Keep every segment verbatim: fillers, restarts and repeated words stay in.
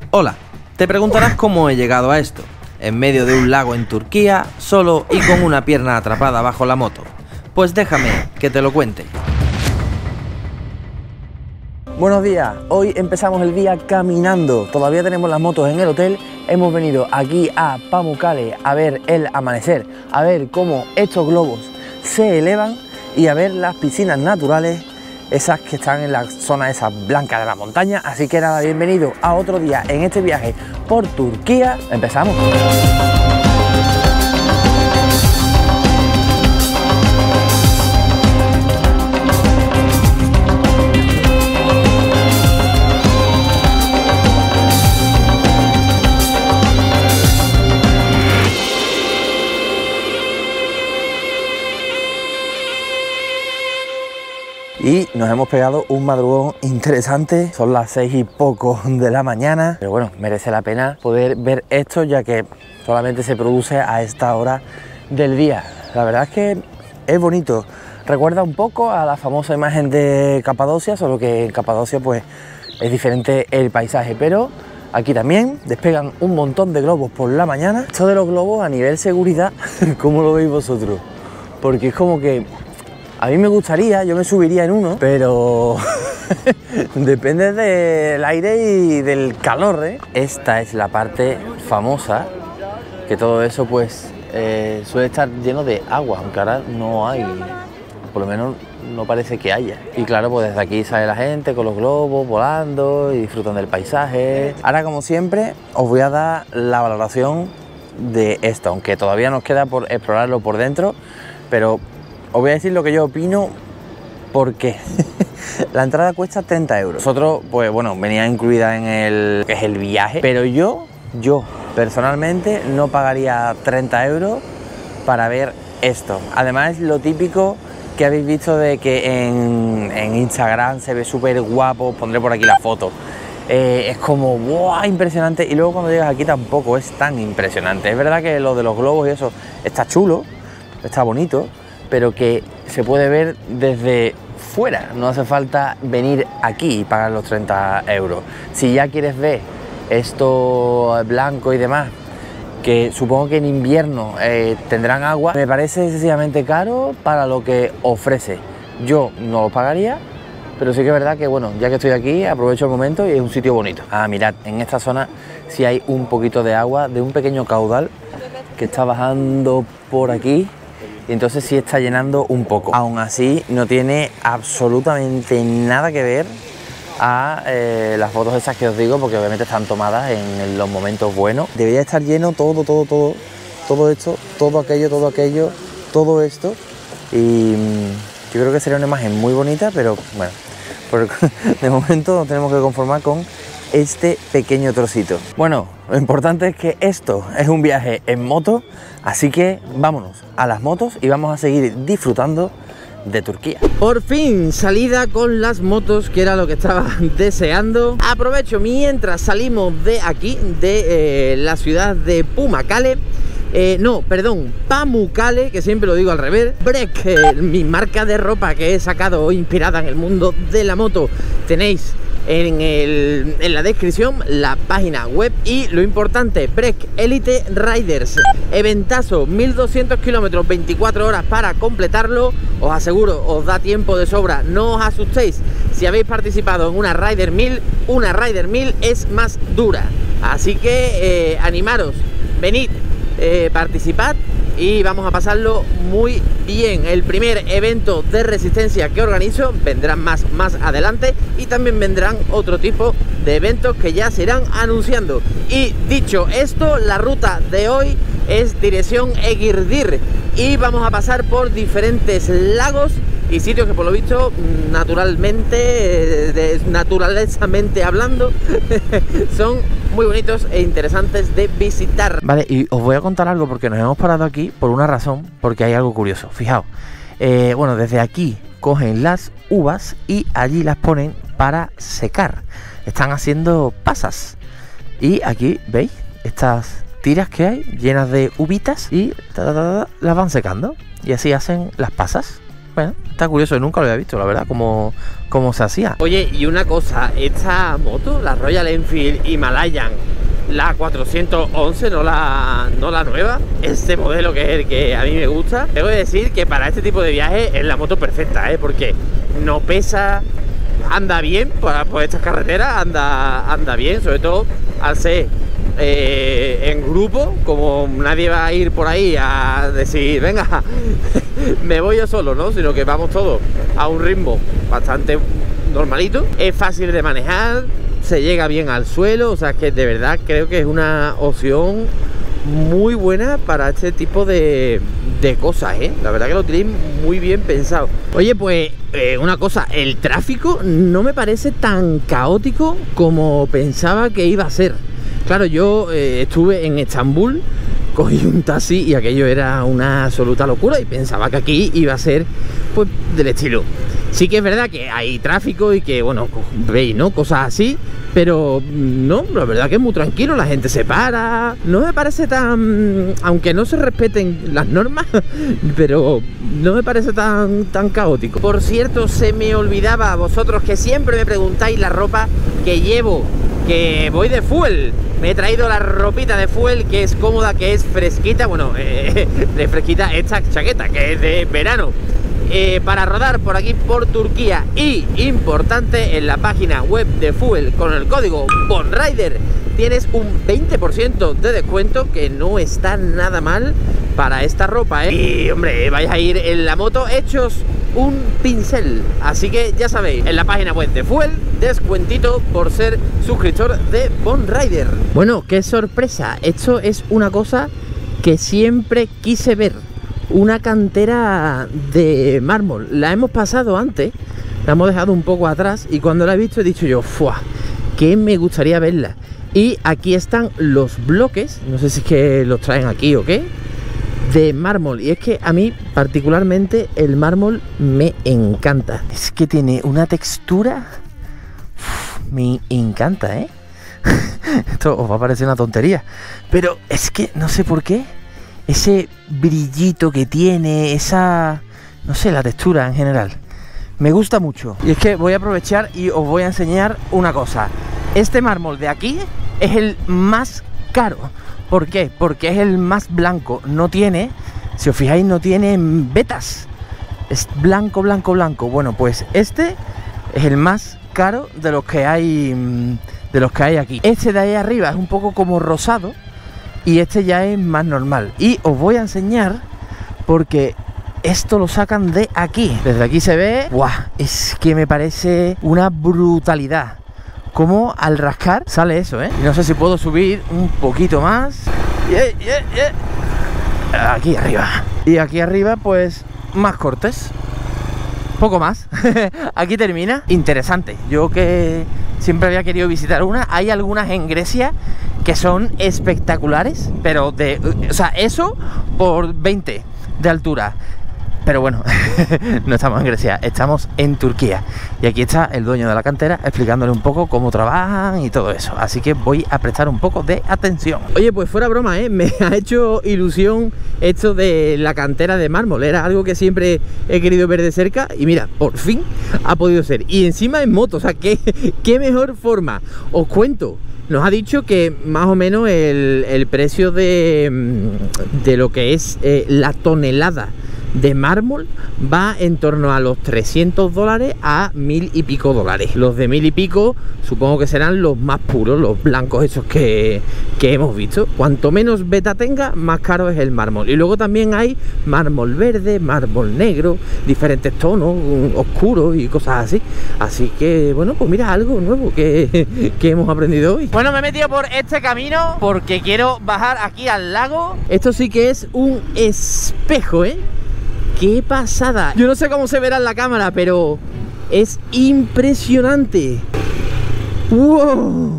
Hola, te preguntarás cómo he llegado a esto, en medio de un lago en Turquía, solo y con una pierna atrapada bajo la moto. Pues déjame que te lo cuente. Buenos días, hoy empezamos el día caminando, todavía tenemos las motos en el hotel, hemos venido aquí a Pamukkale a ver el amanecer, a ver cómo estos globos se elevan y a ver las piscinas naturales, esas que están en la zona esa blanca de la montaña. Así que nada, bienvenido a otro día en este viaje por Turquía. Empezamos. Y nos hemos pegado un madrugón interesante, son las seis y poco de la mañana, pero bueno, merece la pena poder ver esto ya que solamente se produce a esta hora del día. La verdad es que es bonito, recuerda un poco a la famosa imagen de Capadocia, solo que en Capadocia pues es diferente el paisaje, pero aquí también despegan un montón de globos por la mañana. Esto de los globos a nivel seguridad, ¿cómo lo veis vosotros? Porque es como que a mí me gustaría, yo me subiría en uno, pero depende del aire y del calor, ¿eh? Esta es la parte famosa, que todo eso pues eh, suele estar lleno de agua, aunque ahora no hay, por lo menos no parece que haya. Y claro, pues desde aquí sale la gente con los globos volando y disfrutan del paisaje. Ahora, como siempre, os voy a dar la valoración de esto, aunque todavía nos queda por explorarlo por dentro, pero os voy a decir lo que yo opino, porque la entrada cuesta treinta euros. Nosotros, pues bueno, venía incluida en el que es el viaje, pero yo, yo personalmente no pagaría treinta euros para ver esto. Además es lo típico que habéis visto de que en, en Instagram se ve súper guapo, pondré por aquí la foto. Eh, es como, wow, impresionante, y luego cuando llegas aquí tampoco es tan impresionante. Es verdad que lo de los globos y eso está chulo, está bonito, pero que se puede ver desde fuera, no hace falta venir aquí y pagar los treinta euros. Si ya quieres ver esto blanco y demás, que supongo que en invierno eh, tendrán agua, me parece excesivamente caro para lo que ofrece. Yo no lo pagaría, pero sí que es verdad que bueno, ya que estoy aquí, aprovecho el momento y es un sitio bonito. Ah, mirad, en esta zona sí hay un poquito de agua, de un pequeño caudal que está bajando por aquí, y entonces sí está llenando un poco. Aún así no tiene absolutamente nada que ver a eh, las fotos esas que os digo, porque obviamente están tomadas en los momentos buenos. Debería estar lleno todo, todo, todo, todo esto, todo aquello, todo aquello, todo esto, y mmm, yo creo que sería una imagen muy bonita, pero bueno, por, de momento nos tenemos que conformar con este pequeño trocito. Bueno, lo importante es que esto es un viaje en moto, así que vámonos a las motos y vamos a seguir disfrutando de Turquía. Por fin, salida con las motos, que era lo que estaba deseando. Aprovecho mientras salimos de aquí, de eh, la ciudad de Pamukkale. Eh, no, perdón, Pamukkale, que siempre lo digo al revés. Break, eh, mi marca de ropa que he sacado inspirada en el mundo de la moto. Tenéis en, el, en la descripción la página web y lo importante, Break Elite Riders, eventazo, mil doscientos kilómetros, veinticuatro horas para completarlo. Os aseguro, os da tiempo de sobra, no os asustéis. Si habéis participado en una Rider mil, una Rider mil es más dura, así que eh, animaros, venid, eh, participad y vamos a pasarlo muy bien. El primer evento de resistencia que organizo, vendrán más más adelante, y también vendrán otro tipo de eventos que ya se irán anunciando. Y dicho esto, la ruta de hoy es dirección Eğirdir y vamos a pasar por diferentes lagos y sitios que por lo visto naturalmente, de, naturalezamente hablando, son muy bonitos e interesantes de visitar. Vale, y os voy a contar algo porque nos hemos parado aquí por una razón, porque hay algo curioso. Fijaos, eh, bueno, desde aquí cogen las uvas y allí las ponen para secar. Están haciendo pasas y aquí, ¿veis? Estas tiras que hay llenas de uvitas y ta, ta, ta, ta, las van secando y así hacen las pasas. Bueno, está curioso, nunca lo había visto, la verdad, cómo, cómo se hacía. Oye, y una cosa, esta moto, la Royal Enfield Himalayan, la cuatrocientos once, no la, no la nueva, este modelo que es el que a mí me gusta, tengo que decir que para este tipo de viajes es la moto perfecta, ¿eh? Porque no pesa, anda bien por, por estas carreteras, anda, anda bien, sobre todo al ser eh, en grupo, como nadie va a ir por ahí a decir, venga, me voy yo solo, ¿no? Sino que vamos todos a un ritmo bastante normalito, es fácil de manejar, se llega bien al suelo, o sea que de verdad creo que es una opción muy buena para este tipo de, de cosas, ¿eh? La verdad que lo tenéis muy bien pensado. Oye, pues eh, una cosa, el tráfico no me parece tan caótico como pensaba que iba a ser. Claro, yo eh, estuve en Estambul, cogí un taxi y aquello era una absoluta locura y pensaba que aquí iba a ser pues del estilo. Sí que es verdad que hay tráfico y que, bueno, veis, ¿no? Cosas así, pero no, la verdad que es muy tranquilo, la gente se para, no me parece tan, aunque no se respeten las normas, pero no me parece tan, tan caótico. Por cierto, se me olvidaba a vosotros que siempre me preguntáis la ropa que llevo, que voy de fuel. Me he traído la ropita de fuel, que es cómoda, que es fresquita, bueno, eh, de fresquita esta chaqueta, que es de verano. Eh, para rodar por aquí por Turquía, y importante, en la página web de Fuel con el código BONRIDER tienes un veinte por ciento de descuento, que no está nada mal para esta ropa, ¿eh? Y hombre, vais a ir en la moto hechos un pincel, así que ya sabéis, en la página web de Fuel, descuentito por ser suscriptor de BONRIDER. Bueno, qué sorpresa, esto es una cosa que siempre quise ver. Una cantera de mármol. La hemos pasado antes, la hemos dejado un poco atrás, y cuando la he visto he dicho yo, ¡fua!, que me gustaría verla. Y aquí están los bloques, no sé si es que los traen aquí o qué, de mármol. Y es que a mí particularmente el mármol me encanta. Es que tiene una textura, uf, me encanta, ¿eh? Esto os va a parecer una tontería, pero es que no sé por qué. Ese brillito que tiene, esa, no sé, la textura en general, me gusta mucho. Y es que voy a aprovechar y os voy a enseñar una cosa. Este mármol de aquí es el más caro. ¿Por qué? Porque es el más blanco. No tiene, si os fijáis, no tiene vetas. Es blanco, blanco, blanco. Bueno, pues este es el más caro de los que hay, de los que hay aquí. Este de ahí arriba es un poco como rosado, y este ya es más normal. Y os voy a enseñar porque esto lo sacan de aquí. Desde aquí se ve, ¡guau!, es que me parece una brutalidad. Como al rascar sale eso, ¿eh? No sé si puedo subir un poquito más. Yeah, yeah, yeah. Aquí arriba. Y aquí arriba pues más cortes. Poco más. Aquí termina. Interesante. Yo que siempre había querido visitar una. Hay algunas en Grecia que son espectaculares, pero de, o sea, eso por veinte de altura. Pero bueno, no estamos en Grecia, estamos en Turquía. Y aquí está el dueño de la cantera explicándole un poco cómo trabajan y todo eso. Así que voy a prestar un poco de atención. Oye, pues fuera broma, ¿eh? Me ha hecho ilusión esto de la cantera de mármol. Era algo que siempre he querido ver de cerca. Y mira, por fin ha podido ser. Y encima en moto, o sea, ¿qué, qué mejor forma? Os cuento. Nos ha dicho que más o menos el, el precio de, de lo que es eh, la tonelada de mármol va en torno a los trescientos dólares a mil y pico dólares. Los de mil y pico supongo que serán los más puros, los blancos esos que, que hemos visto. Cuanto menos beta tenga, más caro es el mármol. Y luego también hay mármol verde, mármol negro, diferentes tonos, oscuros y cosas así. Así que bueno, pues mira, algo nuevo que, que hemos aprendido hoy. Bueno, me he metido por este camino porque quiero bajar aquí al lago. Esto sí que es un espejo, ¿eh? ¡Qué pasada! Yo no sé cómo se verá en la cámara, pero es impresionante. ¡Wow!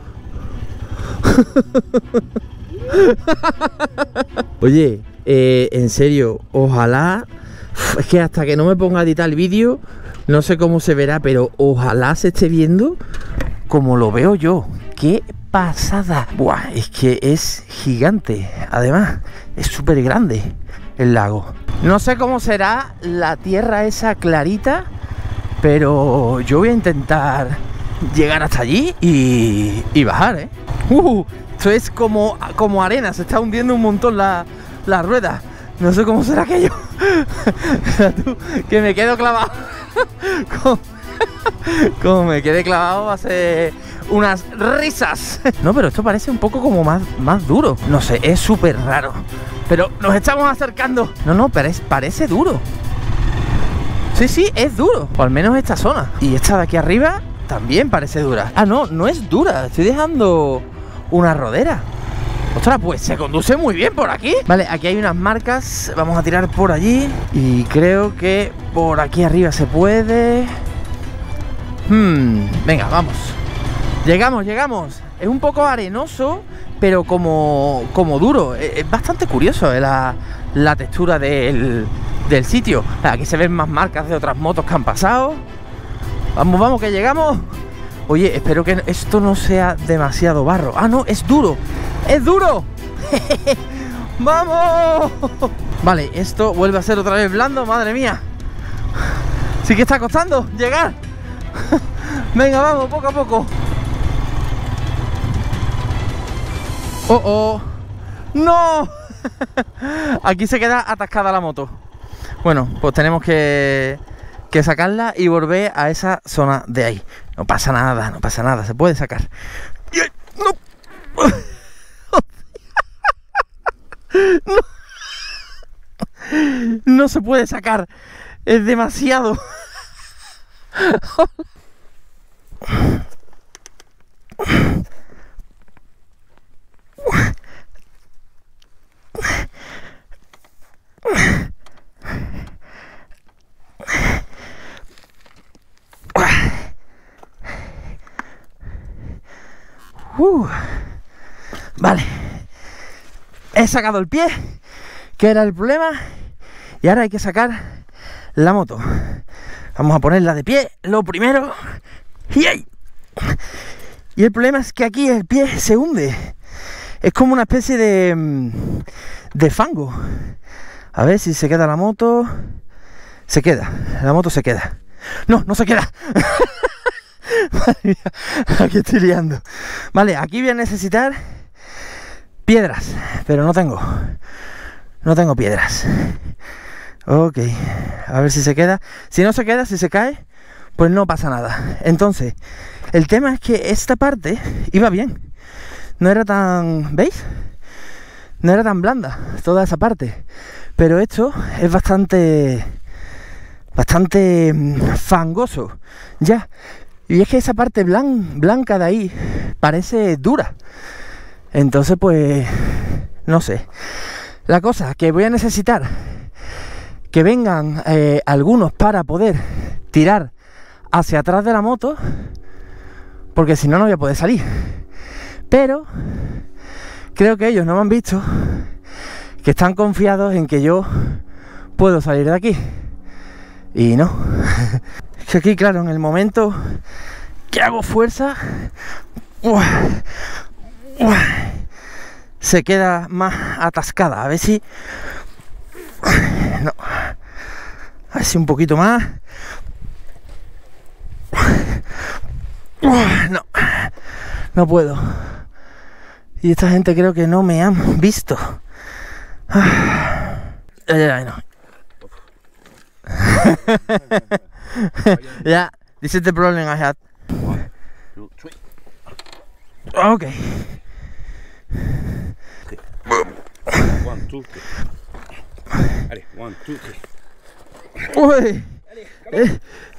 Oye, eh, en serio, ojalá... Es que hasta que no me ponga a editar el vídeo, no sé cómo se verá, pero ojalá se esté viendo como lo veo yo. ¡Qué pasada! Buah, es que es gigante. Además, es súper grande el lago. No sé cómo será la tierra esa clarita, pero yo voy a intentar llegar hasta allí y, y bajar, ¿eh? Uh, esto es como, como arena, se está hundiendo un montón la, la rueda. No sé cómo será aquello. Tú, que me quedo clavado. como, como me quede clavado va a ser unas risas. No, pero esto parece un poco como más, más duro. No sé, es súper raro. Pero nos estamos acercando. No, no, parece, parece duro. Sí, sí, es duro. O al menos esta zona. Y esta de aquí arriba también parece dura. Ah, no, no es dura. Estoy dejando una rodera. Ostras, pues se conduce muy bien por aquí. Vale, aquí hay unas marcas. Vamos a tirar por allí. Y creo que por aquí arriba se puede. Hmm, venga, vamos. Llegamos, llegamos. Es un poco arenoso, pero como, como duro. Es bastante curioso, ¿eh? la, la textura del, del sitio. Aquí se ven más marcas de otras motos que han pasado. Vamos, vamos, que llegamos. Oye, espero que esto no sea demasiado barro. Ah, no, es duro. ¡Es duro! ¡Vamos! Vale, esto vuelve a ser otra vez blando, madre mía. Sí que está costando llegar. Venga, vamos, poco a poco. ¡Oh, oh! ¡No! Aquí se queda atascada la moto. Bueno, pues tenemos que, que sacarla y volver a esa zona de ahí. No pasa nada, no pasa nada, se puede sacar. ¡No! No. No se puede sacar. Es demasiado. Uh, vale, he sacado el pie, que era el problema, y ahora hay que sacar la moto. Vamos a ponerla de pie, lo primero. Y el problema es que aquí el pie se hunde. Es como una especie de, de fango. A ver si se queda la moto. Se queda, la moto se queda. No, no se queda. Madre mía, aquí estoy liando. Vale, aquí voy a necesitar piedras, pero no tengo. No tengo piedras. Ok, a ver si se queda. Si no se queda, si se cae, pues no pasa nada. Entonces, el tema es que esta parte iba bien. No era tan... ¿veis? No era tan blanda toda esa parte. Pero esto es bastante... Bastante fangoso. Ya. Y es que esa parte blan, blanca de ahí parece dura. Entonces, pues... no sé. La cosa que voy a necesitar que vengan eh, algunos para poder tirar hacia atrás de la moto, porque si no, no voy a poder salir. Pero creo que ellos no me han visto, que están confiados en que yo puedo salir de aquí. Y no. Es que aquí, claro, en el momento que hago fuerza, ¡uah! ¡uah! Se queda más atascada. A ver si... no. A ver si un poquito más. No. No puedo. Y esta gente creo que no me han visto. Ay, no. Yeah, this is the problem I had. One, two, three. Okay. One, two, three. Allez, one, two, three. Uy. Eh,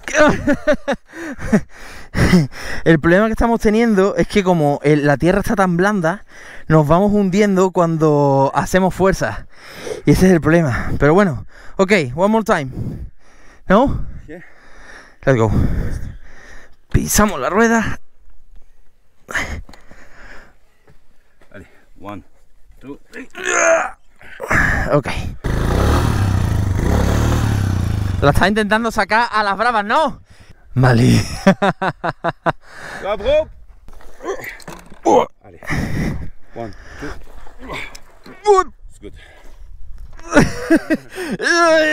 El problema que estamos teniendo es que como el- la tierra está tan blanda, nos vamos hundiendo cuando hacemos fuerza. Y ese es el problema. Pero bueno, ok, one more time. ¿No? Yeah. Let's go. Pisamos la rueda. Allez, one, two, three. Ok. La está intentando sacar a las bravas, ¿no? Vale. Stop, rope. Allez, one, two. It's good.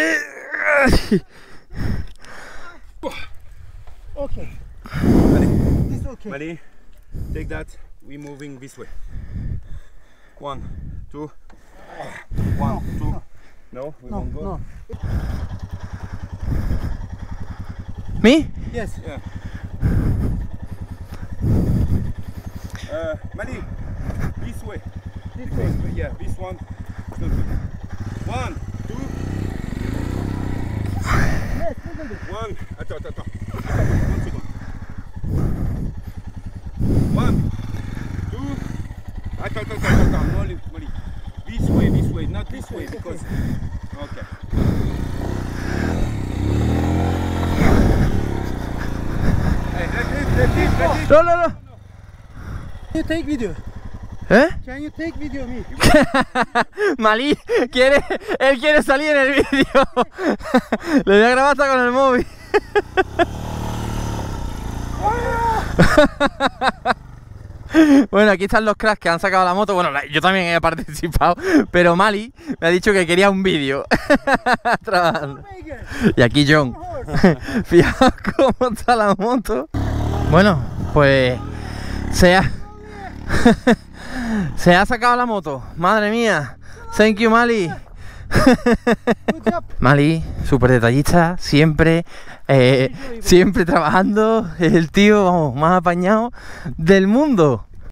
okay. Mali, take that. We're moving this way. One, two. One, No, two. no. No, we No, won't go. no. Me? Yes. Yeah. Uh, Mali, this way. This Because, way. yeah, this one. It's not good. One, two. Yes, little bit. One. Attends, attends, attends. One second. One, two. Attends, attends, attends, attends. No, Mali. This way, this way, not this way, because. Okay. Hey, let it, let it, let it. No, no, no. Can you take video? ¿Eh? Can you take video me? Malí quiere, él quiere salir en el vídeo. Le voy a grabar hasta con el móvil. Bueno, aquí están los cracks que han sacado la moto. Bueno, yo también he participado, pero Mali me ha dicho que quería un vídeo. Trabajando. Y aquí John. Fijaos cómo está la moto. Bueno, pues se ha, se ha sacado la moto. Madre mía. Thank you, Mali. Good job. Mali, súper detallista, siempre, eh, siempre trabajando. Es el tío, vamos, más apañado del mundo.